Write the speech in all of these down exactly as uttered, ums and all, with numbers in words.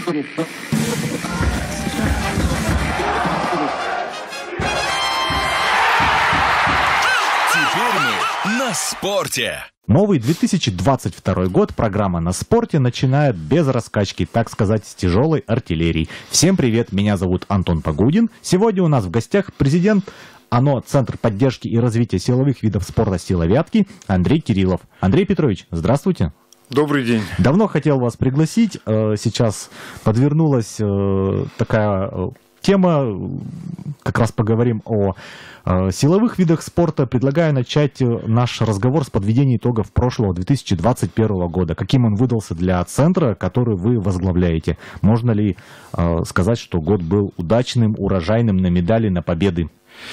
мы на спорте. Новый две тысячи двадцать второй год программа «На спорте» начинает без раскачки, так сказать, с тяжелой артиллерии. Всем привет, меня зовут Антон Погудин. Сегодня у нас в гостях президент ОНО Центр поддержки и развития силовых видов спорта «Силовятки» Андрей Кириллов. Андрей Петрович, здравствуйте. Добрый день. Давно хотел вас пригласить. Сейчас подвернулась такая тема, как раз поговорим о силовых видах спорта. Предлагаю начать наш разговор с подведения итогов прошлого две тысячи двадцать первого года. Каким он выдался для центра, который вы возглавляете? Можно ли сказать, что год был удачным, урожайным на медали, на победы?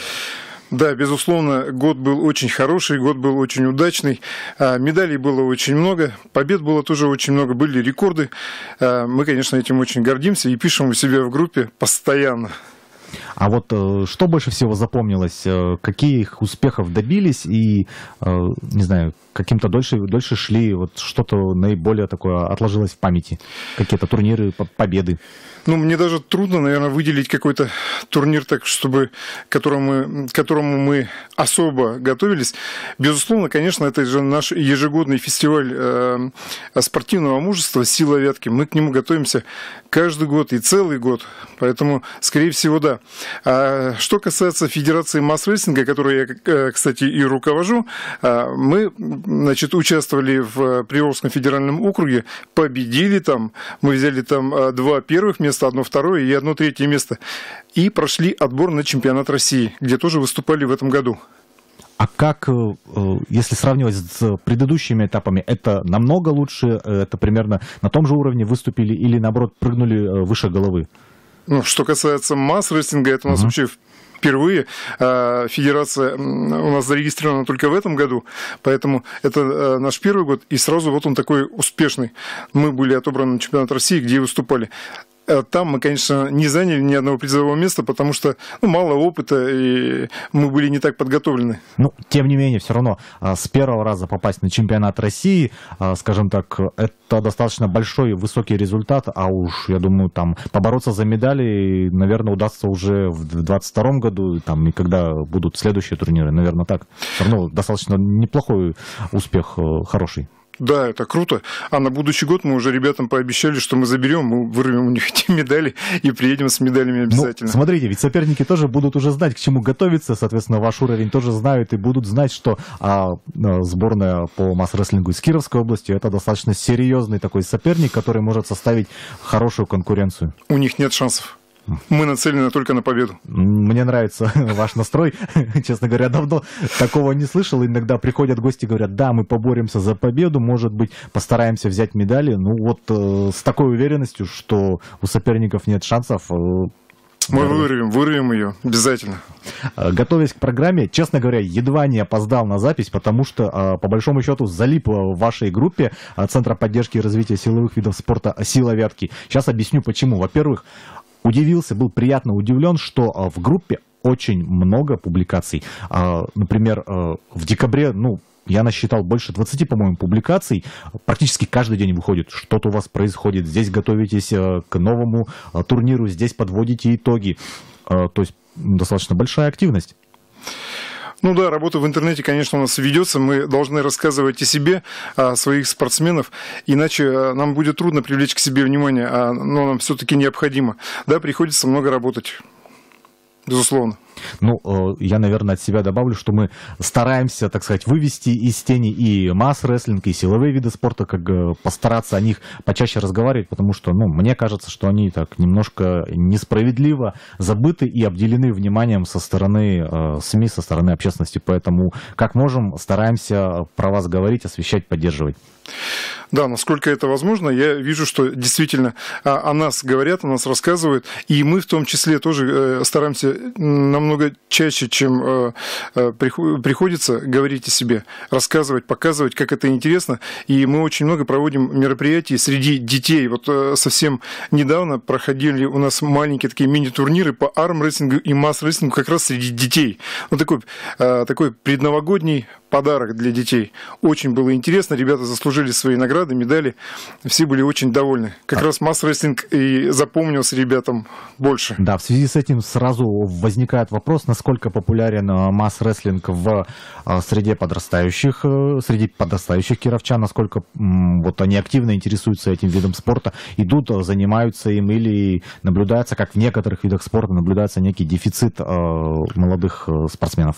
Да, безусловно, год был очень хороший, год был очень удачный. Медалей было очень много, побед было тоже очень много, были рекорды. Мы, конечно, этим очень гордимся и пишем у себя в группе постоянно. А вот что больше всего запомнилось? Каких успехов добились и, не знаю, каким-то дольше, дольше шли? Вот что-то наиболее такое отложилось в памяти? Какие-то турниры, победы? Ну, мне даже трудно, наверное, выделить какой-то турнир, так, чтобы, к которому, к которому мы особо готовились. Безусловно, конечно, это же наш ежегодный фестиваль э, спортивного мужества «Силовятки». Мы к нему готовимся каждый год и целый год. Поэтому, скорее всего, да. А что касается Федерации масс-рестлинга, которую я, кстати, и руковожу, мы, значит, участвовали в Приволжском федеральном округе, победили там. Мы взяли там два первых места, одно второе и одно третье место. И прошли отбор на чемпионат России, где тоже выступали в этом году. А как, если сравнивать с предыдущими этапами, это намного лучше, это примерно на том же уровне выступили или, наоборот, прыгнули выше головы? Ну, что касается масс-рестлинга, это у нас uh-huh. вообще впервые. Федерация у нас зарегистрирована только в этом году, поэтому это наш первый год, и сразу вот он такой успешный. Мы были отобраны на чемпионат России, где выступали. Там мы, конечно, не заняли ни одного призового места, потому что ну, мало опыта, и мы были не так подготовлены. Ну, тем не менее, все равно с первого раза попасть на чемпионат России, скажем так, это достаточно большой и высокий результат, а уж, я думаю, там побороться за медали, наверное, удастся уже в двадцать втором году, там, и когда будут следующие турниры, наверное, так. Все равно достаточно неплохой успех, хороший. Да, это круто. А на будущий год мы уже ребятам пообещали, что мы заберем, мы вырвем у них эти медали и приедем с медалями обязательно. Ну, смотрите, ведь соперники тоже будут уже знать, к чему готовиться, соответственно, ваш уровень тоже знают и будут знать, что а, сборная по масс-рестлингу из Кировской области это достаточно серьезный такой соперник, который может составить хорошую конкуренцию. У них нет шансов. Мы нацелены только на победу. Мне нравится ваш настрой. Честно говоря, давно такого не слышал. Иногда приходят гости и говорят, да, мы поборемся за победу, может быть, постараемся взять медали. Ну вот э, с такой уверенностью, что у соперников нет шансов. Э, мы вырвем, вырвем ее обязательно. Готовясь к программе, честно говоря, едва не опоздал на запись, потому что, по большому счету, залип в вашей группе Центра поддержки и развития силовых видов спорта «Силовятки». Сейчас объясню, почему. Во-первых, удивился, был приятно удивлен, что в группе очень много публикаций. Например, в декабре, ну, я насчитал больше двадцати, по-моему, публикаций. Практически каждый день выходит, что-то у вас происходит. Здесь готовитесь к новому турниру, здесь подводите итоги. То есть достаточно большая активность. Ну да, работа в интернете, конечно, у нас ведется. Мы должны рассказывать о себе, о своих спортсменов, иначе нам будет трудно привлечь к себе внимание, но нам все-таки необходимо. Да, приходится много работать, безусловно. Ну, я, наверное, от себя добавлю, что мы стараемся, так сказать, вывести из тени и масс-рестлинг, и силовые виды спорта, как постараться о них почаще разговаривать, потому что, ну, мне кажется, что они так немножко несправедливо забыты и обделены вниманием со стороны э, СМИ, со стороны общественности, поэтому, как можем, стараемся про вас говорить, освещать, поддерживать. Да, насколько это возможно, я вижу, что действительно о нас говорят, о нас рассказывают, и мы в том числе тоже стараемся намного намного чаще, чем э, э, приходится говорить о себе, рассказывать, показывать, как это интересно. И мы очень много проводим мероприятий среди детей. Вот э, совсем недавно проходили у нас маленькие такие мини-турниры по армрестлингу и масс-рестлингу как раз среди детей. Вот такой, э, такой предновогодний подарок для детей. Очень было интересно, ребята заслужили свои награды, медали, все были очень довольны. Как а... раз масс-рестлинг и запомнился ребятам больше. Да, в связи с этим сразу возникает вопрос, насколько популярен масс-рестлинг в среде подрастающих, среди подрастающих кировчан, насколько вот они активно интересуются этим видом спорта, идут, занимаются им, или наблюдается, как в некоторых видах спорта, наблюдается некий дефицит молодых спортсменов.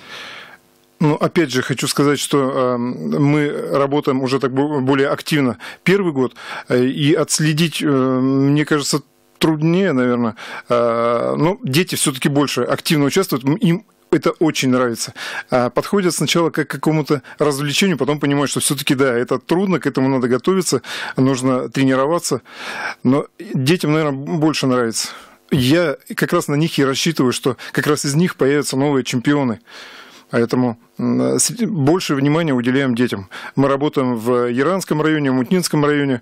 Ну, опять же, хочу сказать, что э, мы работаем уже так более активно первый год, э, и отследить, э, мне кажется, труднее, наверное. Э, но дети все-таки больше активно участвуют, им это очень нравится. А подходят сначала как к какому-то развлечению, потом понимают, что все-таки, да, это трудно, к этому надо готовиться, нужно тренироваться, но детям, наверное, больше нравится. Я как раз на них и рассчитываю, что как раз из них появятся новые чемпионы. Поэтому больше внимания уделяем детям. Мы работаем в Яранском районе, в Мутнинском районе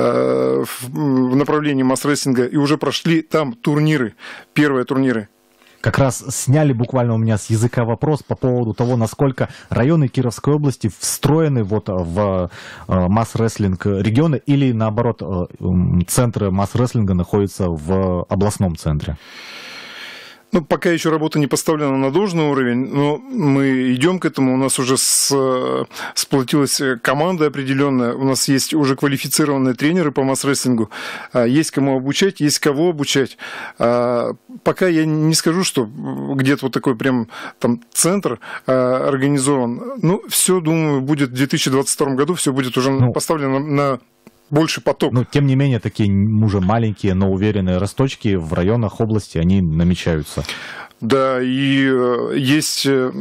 в направлении масс-рестлинга, и уже прошли там турниры, первые турниры. Как раз сняли буквально у меня с языка вопрос по поводу того, насколько районы Кировской области встроены вот в масс-рестлинг регионы, или наоборот, центры масс-рестлинга находятся в областном центре. Ну, пока еще работа не поставлена на должный уровень, но мы идем к этому. У нас уже с, сплотилась команда определенная, у нас есть уже квалифицированные тренеры по масс-рестлингу, есть кому обучать, есть кого обучать. Пока я не скажу, что где-то вот такой прям там центр организован. Ну, все, думаю, будет в две тысячи двадцать втором году, все будет уже ну, поставлено на больше поток. Но, тем не менее, такие уже маленькие, но уверенные росточки в районах области, они намечаются. Да, и есть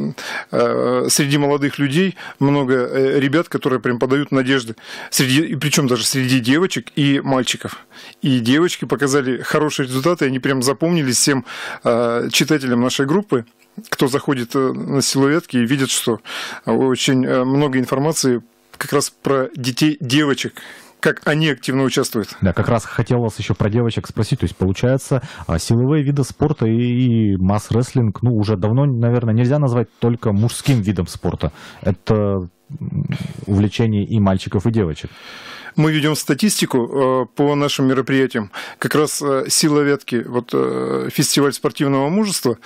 среди молодых людей много ребят, которые прям подают надежды. Среди, и причем даже среди девочек и мальчиков. И девочки показали хорошие результаты, они прям запомнились всем читателям нашей группы. Кто заходит на Силуветки и видит, что очень много информации как раз про детей, девочек, как они активно участвуют. Да, как раз хотел вас еще про девочек спросить. То есть, получается, силовые виды спорта и масс-рестлинг, ну, уже давно, наверное, нельзя назвать только мужским видом спорта. Это увлечение и мальчиков, и девочек. Мы ведем статистику по нашим мероприятиям. Как раз Силуветки, вот фестиваль спортивного мужества,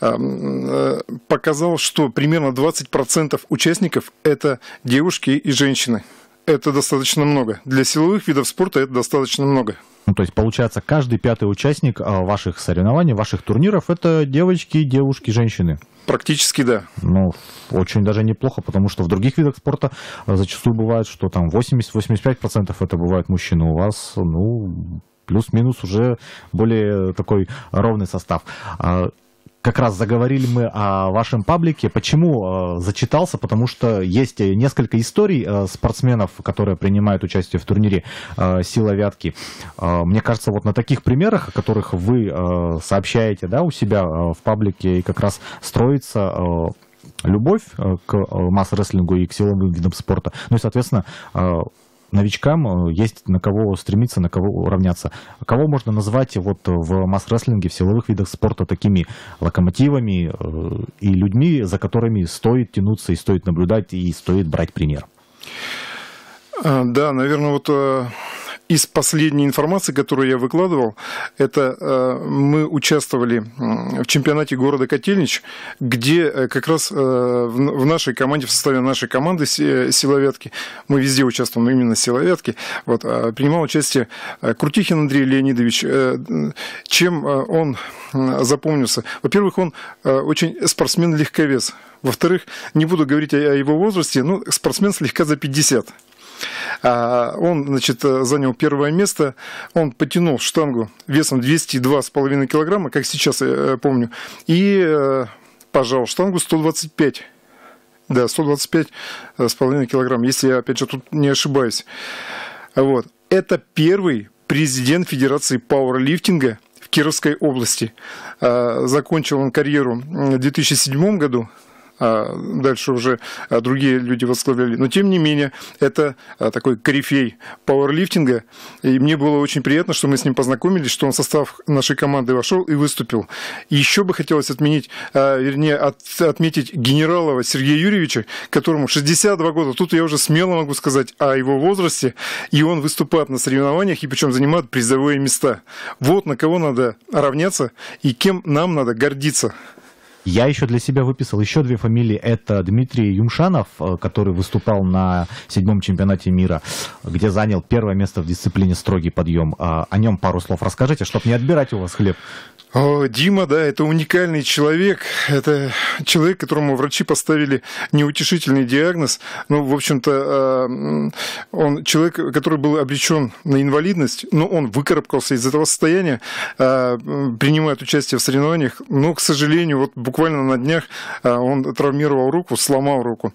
показал, что примерно двадцать процентов участников – это девушки и женщины. Это достаточно много. Для силовых видов спорта это достаточно много. Ну, то есть, получается, каждый пятый участник ваших соревнований, ваших турниров – это девочки, девушки, женщины? Практически, да. Ну, очень даже неплохо, потому что в других видах спорта зачастую бывает, что там восемьдесят-восемьдесят пять процентов это бывают мужчины. У вас, ну, плюс-минус уже более такой ровный состав. Как раз заговорили мы о вашем паблике. Почему э, зачитался? Потому что есть несколько историй э, спортсменов, которые принимают участие в турнире э, «Сила Вятки». Э, мне кажется, вот на таких примерах, о которых вы э, сообщаете, да, у себя э, в паблике, и как раз строится э, любовь э, к э, масс-рестлингу и к силовым видам спорта. Ну и, соответственно, э, новичкам есть на кого стремиться, на кого равняться. Кого можно назвать вот в масс-рестлинге, в силовых видах спорта такими локомотивами и людьми, за которыми стоит тянуться и стоит наблюдать, и стоит брать пример? Да, наверное, вот из последней информации, которую я выкладывал, это мы участвовали в чемпионате города Котельнич, где как раз в нашей команде, в составе нашей команды Силовятки, мы везде участвуем именно в Силовятке, вот, принимал участие Крутихин Андрей Леонидович. Чем он запомнился? Во-первых, он очень спортсмен-легковес. Во-вторых, не буду говорить о его возрасте, но спортсмен слегка за пятьдесят. Он, значит, занял первое место, он потянул штангу весом двести два с половиной килограмма, как сейчас я помню, и пожал штангу сто двадцать пять. Да, сто двадцать пять с половиной килограмм, если я, опять же, тут не ошибаюсь. Вот. Это первый президент Федерации пауэрлифтинга в Кировской области. Закончил он карьеру в две тысячи седьмом году. А дальше уже другие люди возглавляли. Но, тем не менее, это такой корифей пауэрлифтинга. И мне было очень приятно, что мы с ним познакомились, что он в состав нашей команды вошел и выступил. И еще бы хотелось отменить, вернее, от, отметить Генералова Сергея Юрьевича, которому шестьдесят два года. Тут я уже смело могу сказать о его возрасте. И он выступает на соревнованиях, и причем занимает призовые места. Вот на кого надо равняться и кем нам надо гордиться. Я еще для себя выписал еще две фамилии. Это Дмитрий Юмшанов, который выступал на седьмом чемпионате мира, где занял первое место в дисциплине строгий подъем. О нем пару слов расскажите, чтобы не отбирать у вас хлеб. О, Дима, да, это уникальный человек. Это человек, которому врачи поставили неутешительный диагноз. Ну, в общем-то, он человек, который был обречен на инвалидность, но он выкарабкался из этого состояния, принимает участие в соревнованиях, но, к сожалению, вот буквально на днях он травмировал руку, сломал руку.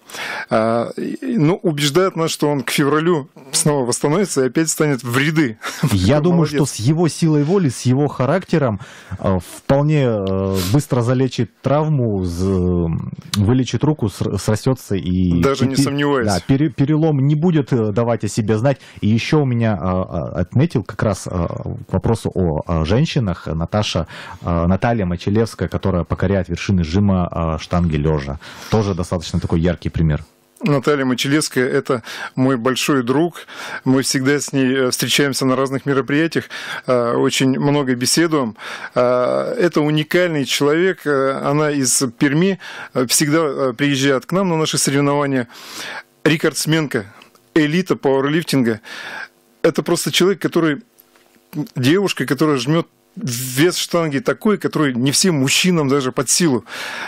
Но убеждает нас, что он к февралю снова восстановится и опять станет в ряды. Я думаю, что с его силой воли, с его характером вполне быстро залечит травму, вылечит руку, срастется и... Даже не сомневаюсь. Да, перелом не будет давать о себе знать. И еще у меня отметил как раз к вопросу о женщинах Наташа, Наталья Мочелевская, которая покоряет вершины жима штанги лежа. Тоже достаточно такой яркий пример. Наталья Мочелевская – это мой большой друг. Мы всегда с ней встречаемся на разных мероприятиях, очень много беседуем. Это уникальный человек. Она из Перми, всегда приезжает к нам на наши соревнования. Рекордсменка, элита пауэрлифтинга. Это просто человек, который, девушка, которая жмет вес штанги такой, который не всем мужчинам даже под силу.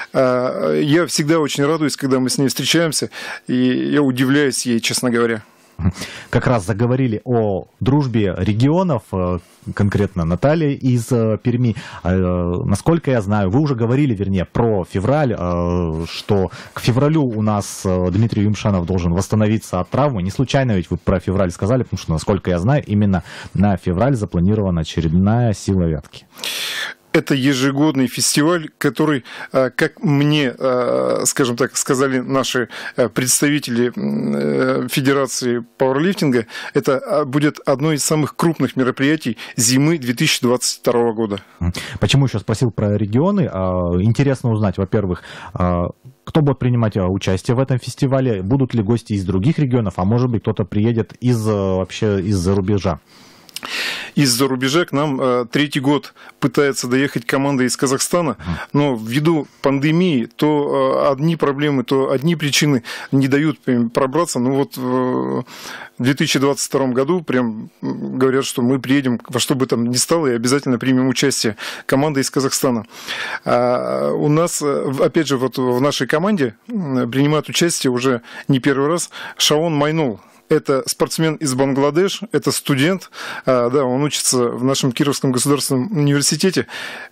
Я всегда очень радуюсь, когда мы с ней встречаемся, и я удивляюсь ей, честно говоря. Как раз заговорили о дружбе регионов, конкретно Наталья из Перми. Насколько я знаю, вы уже говорили, вернее, про февраль, что к февралю у нас Дмитрий Юмшанов должен восстановиться от травмы. Не случайно ведь вы про февраль сказали, потому что, насколько я знаю, именно на февраль запланирована очередная сила вятки. Это ежегодный фестиваль, который, как мне, скажем так, сказали наши представители Федерации пауэрлифтинга, это будет одно из самых крупных мероприятий зимы две тысячи двадцать второго года. Почему еще спросил про регионы? Интересно узнать, во-первых, кто будет принимать участие в этом фестивале, будут ли гости из других регионов, а может быть кто-то приедет из, вообще из-за рубежа. Из-за рубежа к нам э, третий год пытается доехать команда из Казахстана, но ввиду пандемии то э, одни проблемы, то одни причины не дают им пробраться. Ну вот в две тысячи двадцать втором году прям говорят, что мы приедем во что бы там ни стало и обязательно примем участие. Команда из Казахстана. А у нас, опять же, вот в нашей команде принимает участие уже не первый раз Шаон Майнул. Это спортсмен из Бангладеш, это студент, да, он учится в нашем Кировском государственном университете.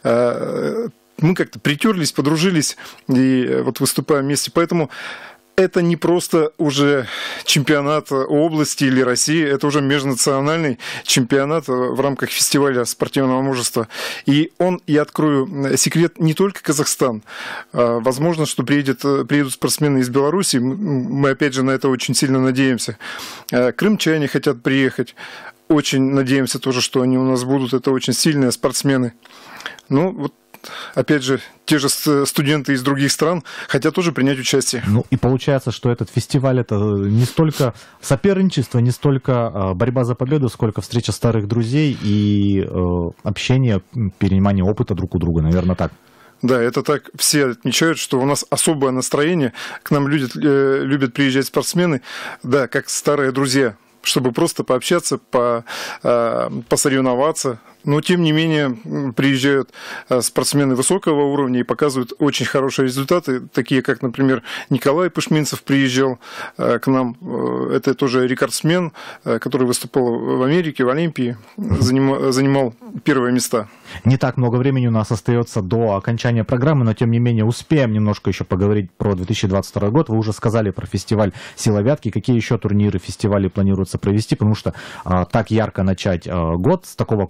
Мы как-то притерлись, подружились и вот выступаем вместе, поэтому это не просто уже чемпионат области или России, это уже межнациональный чемпионат в рамках фестиваля спортивного мужества. И он, я открою секрет, не только Казахстан. Возможно, что приедет, приедут спортсмены из Беларуси, мы опять же на это очень сильно надеемся. Крымчане хотят приехать, очень надеемся тоже, что они у нас будут, это очень сильные спортсмены. Ну, вот. Опять же, те же студенты из других стран хотят тоже принять участие. Ну и получается, что этот фестиваль это не столько соперничество, не столько борьба за победу, сколько встреча старых друзей и э, общение, перенимание опыта друг у друга, наверное, так. Да, это так все отмечают, что у нас особое настроение, к нам любят, э, любят приезжать спортсмены, да, как старые друзья, чтобы просто пообщаться, по, э, посоревноваться. Но, тем не менее, приезжают спортсмены высокого уровня и показывают очень хорошие результаты, такие как, например, Николай Пышминцев приезжал к нам. Это тоже рекордсмен, который выступал в Америке, в Олимпии, занимал, занимал первые места. Не так много времени у нас остается до окончания программы, но, тем не менее, успеем немножко еще поговорить про две тысячи двадцать второй год. Вы уже сказали про фестиваль «Сила вятки». Какие еще турниры, фестивали планируется провести? Потому что а, так ярко начать а, год с такого крупного фестиваля,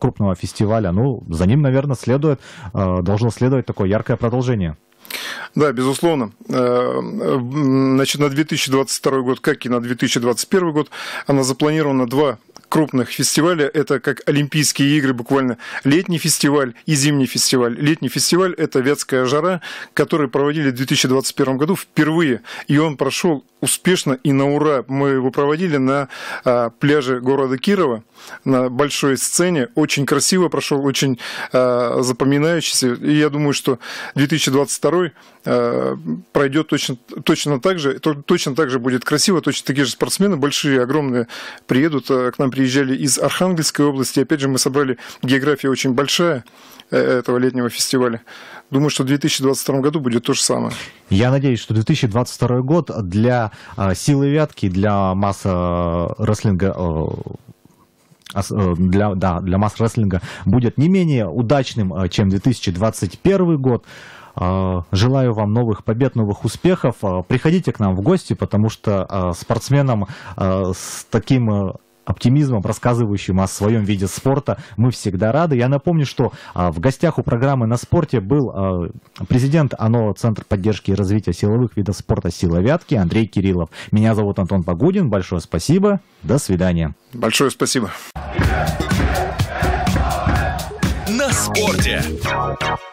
фестиваля. Ну, за ним, наверное, следует, должно следовать такое яркое продолжение. Да, безусловно. Значит, на две тысячи двадцать второй год, как и на две тысячи двадцать первый год, она запланирована два крупных фестиваля. Это как Олимпийские игры, буквально летний фестиваль и зимний фестиваль. Летний фестиваль – это «Вятская жара», который проводили в две тысячи двадцать первом году впервые. И он прошел успешно и на ура. Мы его проводили на а, пляже города Кирова, на большой сцене. Очень красиво прошел, очень а, запоминающийся. И я думаю, что две тысячи двадцать второй а, пройдет точно, точно так же. То, точно так же будет красиво. Точно такие же спортсмены, большие, огромные, приедут. А, к нам приезжали из Архангельской области. Опять же, мы собрали, география очень большая этого летнего фестиваля. Думаю, что в две тысячи двадцать втором году будет то же самое. Я надеюсь, что две тысячи двадцать второй год для э, силы Вятки, для масс-рестлинга э, для, да, для масс-рестлинга будет не менее удачным, чем две тысячи двадцать первый год. Желаю вам новых побед, новых успехов. Приходите к нам в гости, потому что спортсменам с таким оптимизмом, рассказывающим о своем виде спорта, мы всегда рады. Я напомню, что а, в гостях у программы «На спорте» был а, президент АНО Центр поддержки и развития силовых видов спорта «Сила Вятки» Андрей Кириллов. Меня зовут Антон Погудин. Большое спасибо. До свидания. Большое спасибо. На спорте.